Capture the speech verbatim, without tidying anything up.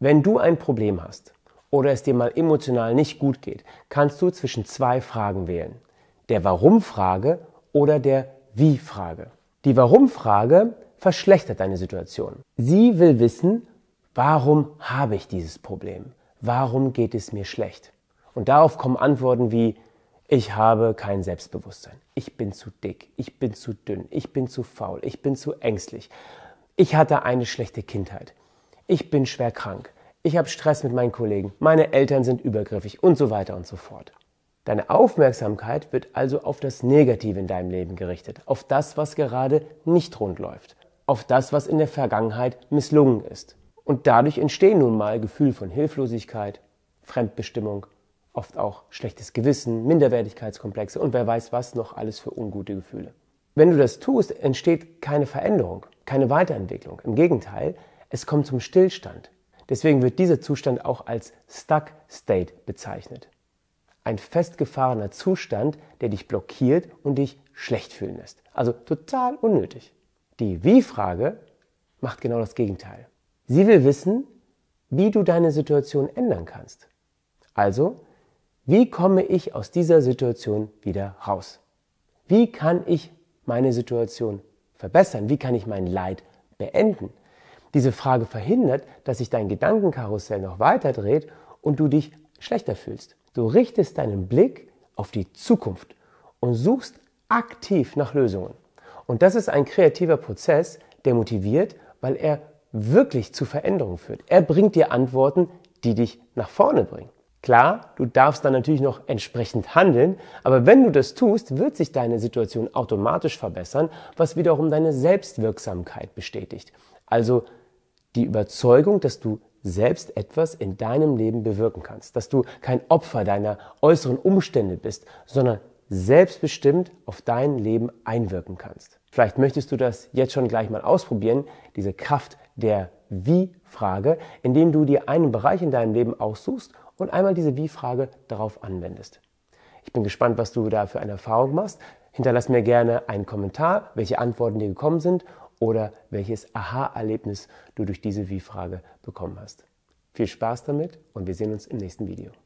Wenn du ein Problem hast oder es dir mal emotional nicht gut geht, kannst du zwischen zwei Fragen wählen. Der Warum-Frage oder der Wie-Frage. Die Warum-Frage verschlechtert deine Situation. Sie will wissen, warum habe ich dieses Problem? Warum geht es mir schlecht? Und darauf kommen Antworten wie: Ich habe kein Selbstbewusstsein, ich bin zu dick, ich bin zu dünn, ich bin zu faul, ich bin zu ängstlich, ich hatte eine schlechte Kindheit, ich bin schwer krank, ich habe Stress mit meinen Kollegen, meine Eltern sind übergriffig und so weiter und so fort. Deine Aufmerksamkeit wird also auf das Negative in deinem Leben gerichtet, auf das, was gerade nicht rund läuft, auf das, was in der Vergangenheit misslungen ist. Und dadurch entstehen nun mal Gefühle von Hilflosigkeit, Fremdbestimmung, oft auch schlechtes Gewissen, Minderwertigkeitskomplexe und wer weiß was noch alles für ungute Gefühle. Wenn du das tust, entsteht keine Veränderung, keine Weiterentwicklung. Im Gegenteil, es kommt zum Stillstand. Deswegen wird dieser Zustand auch als Stuck State bezeichnet. Ein festgefahrener Zustand, der dich blockiert und dich schlecht fühlen lässt. Also total unnötig. Die Wie-Frage macht genau das Gegenteil. Sie will wissen, wie du deine Situation ändern kannst. Also, wie komme ich aus dieser Situation wieder raus? Wie kann ich meine Situation verbessern? Wie kann ich mein Leid beenden? Diese Frage verhindert, dass sich dein Gedankenkarussell noch weiter dreht und du dich schlechter fühlst. Du richtest deinen Blick auf die Zukunft und suchst aktiv nach Lösungen. Und das ist ein kreativer Prozess, der motiviert, weil er wirklich zu Veränderungen führt. Er bringt dir Antworten, die dich nach vorne bringen. Klar, du darfst dann natürlich noch entsprechend handeln, aber wenn du das tust, wird sich deine Situation automatisch verbessern, was wiederum deine Selbstwirksamkeit bestätigt. Also die Überzeugung, dass du selbst etwas in deinem Leben bewirken kannst, dass du kein Opfer deiner äußeren Umstände bist, sondern selbstbestimmt auf dein Leben einwirken kannst. Vielleicht möchtest du das jetzt schon gleich mal ausprobieren, diese Kraft der Wie-Frage, indem du dir einen Bereich in deinem Leben aussuchst und einmal diese Wie-Frage darauf anwendest. Ich bin gespannt, was du da für eine Erfahrung machst. Hinterlass mir gerne einen Kommentar, welche Antworten dir gekommen sind oder welches Aha-Erlebnis du durch diese Wie-Frage bekommen hast. Viel Spaß damit und wir sehen uns im nächsten Video.